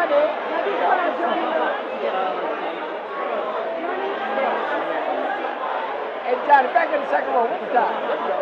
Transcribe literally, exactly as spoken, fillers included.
Hey, Johnny, back in the second row. What's that?